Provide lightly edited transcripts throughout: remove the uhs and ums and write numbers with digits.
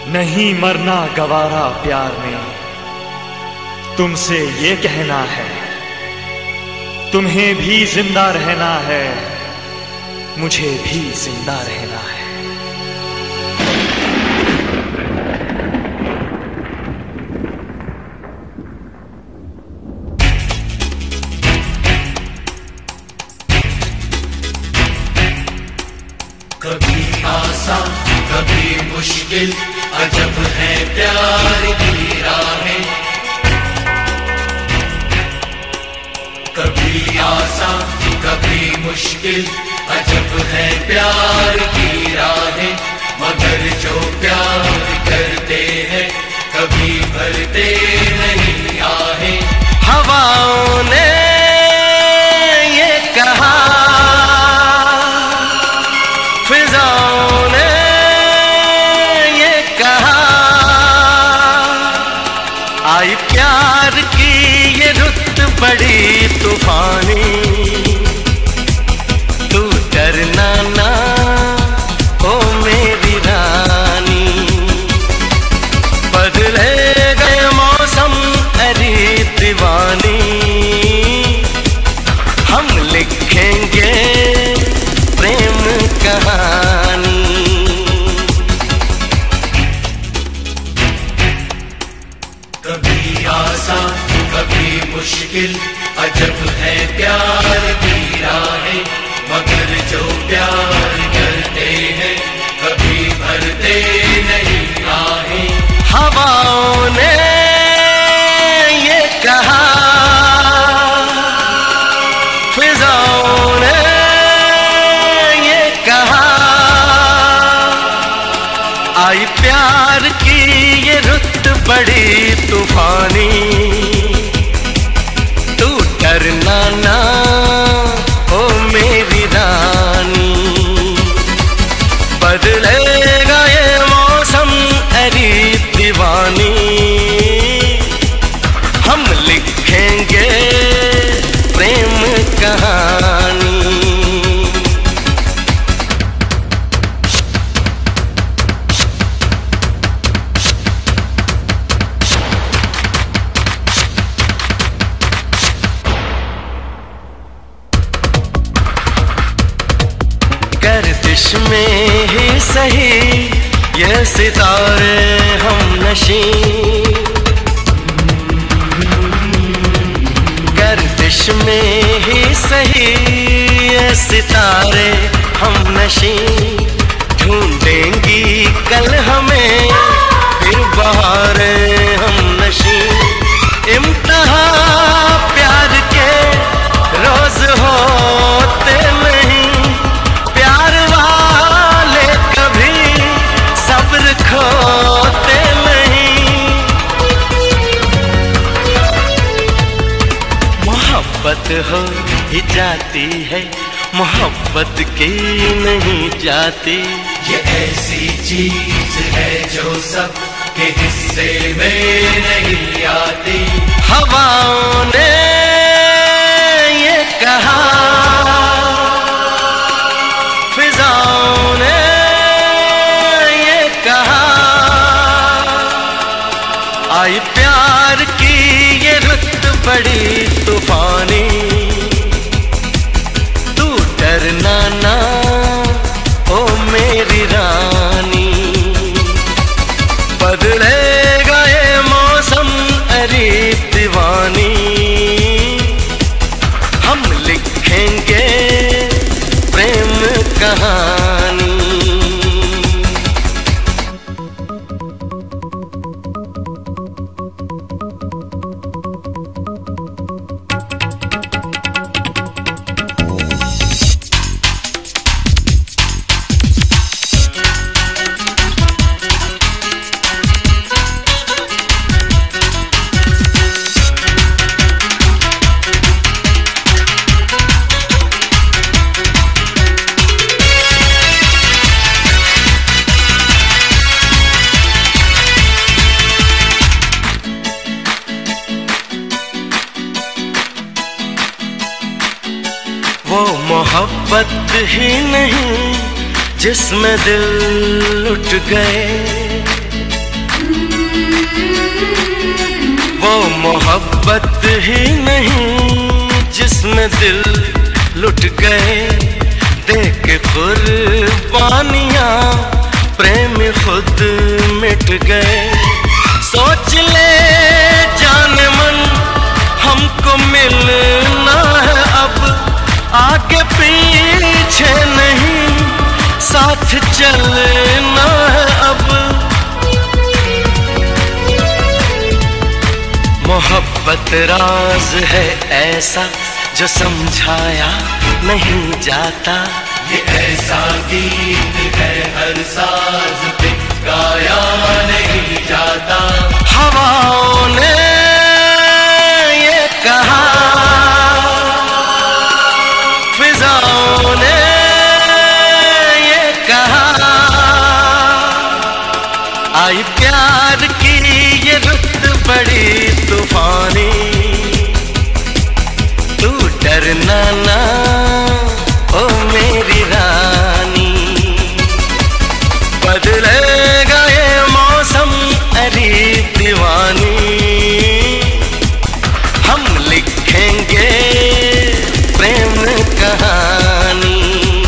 नहीं मरना गवारा प्यार में, तुमसे ये कहना है, तुम्हें भी जिंदा रहना है, मुझे भी जिंदा रहना है। कभी आसान कभी मुश्किल, अजब है प्यार की राहें। कभी आसान कभी मुश्किल, अजब है प्यार की राहें। मगर जो प्यार करते हैं कभी भरते नहीं आहें। हवाओं ने ये कहा, फिजाओं ने ये कहा, आई प्यार की ये रुत बड़ी तूफानी। तू डरना ना ओ मेरी रानी, बदले गए मौसम अरे दीवानी। हम लिखेंगे प्रेम कहानी। कभी आसान कभी मुश्किल, अजब है प्यार की राहें। मगर जो प्यार करते हैं कभी भरते नहीं आहें। हवाओं ने ये कहा, फिजाओं ने ये कहा, आई प्यार की ये रुत बड़ी तूफानी। तू डरना ना ओ मेरी रानी, बदलेगा ये मौसम अरे दीवानी। हम लिखेंगे प्रेम कहानी। गर्दिश में ही सही ये सितारे हम नशी। गर्दिश में ही सही ये सितारे हम नशी। ढूंढेंगी कल हमें फिर बहारें हम नशी। इम्तिहा प्यार के रोज होते नहीं, प्यार वाले कभी सब्र खोते नहीं। मोहब्बत हो ही जाती है, मोहब्बत की नहीं जाती। ये ऐसी चीज है जो सब के हिस्से में नहीं आती। हवाओं ने ये कहा, फिजाओं ने ये कहा, आई प्यार की ये रुत बड़ी तूफानी। तू डरना ना ओ मेरी रानी, बदलेगा ये मौसम अरे दीवानी। हम लिखेंगे प्रेम कहानी। वो मोहब्बत ही नहीं जिसमें दिल लुट गए। वो मोहब्बत ही नहीं जिसमें दिल लुट गए, देख के कुर्बानियां प्रेम खुद मिट गए। सोच ले जाने मन हमको मिलना है अब, आगे पीछे नहीं साथ चलना है अब। मोहब्बत राज है ऐसा जो समझाया नहीं जाता, ये ऐसा गीत है हर साज पे गाया नहीं जाता। हवाओं ने ये कहा, फिजाओं ने ये कहा, आई प्यार की ये रुत बड़ी तूफानी। तू डरना ना ओ मेरी रानी, बदलेगा ये मौसम अरे दीवानी। हम लिखेंगे प्रेम कहानी,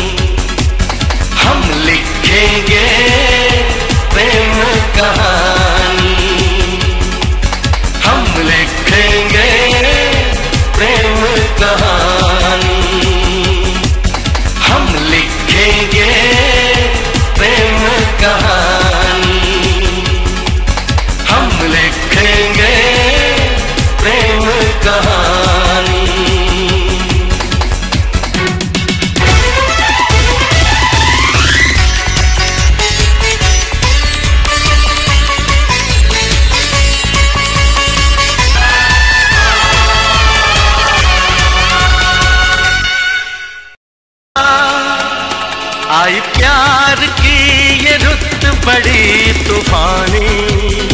हम लिखेंगे प्रेम कहानी, हम लिखेंगे प्रेम कहानी, हम लिखेंगे प्रेम कहानी, हम लिखेंगे प्रेम कहानी। आई प्यार की ये रुत बड़ी तूफानी।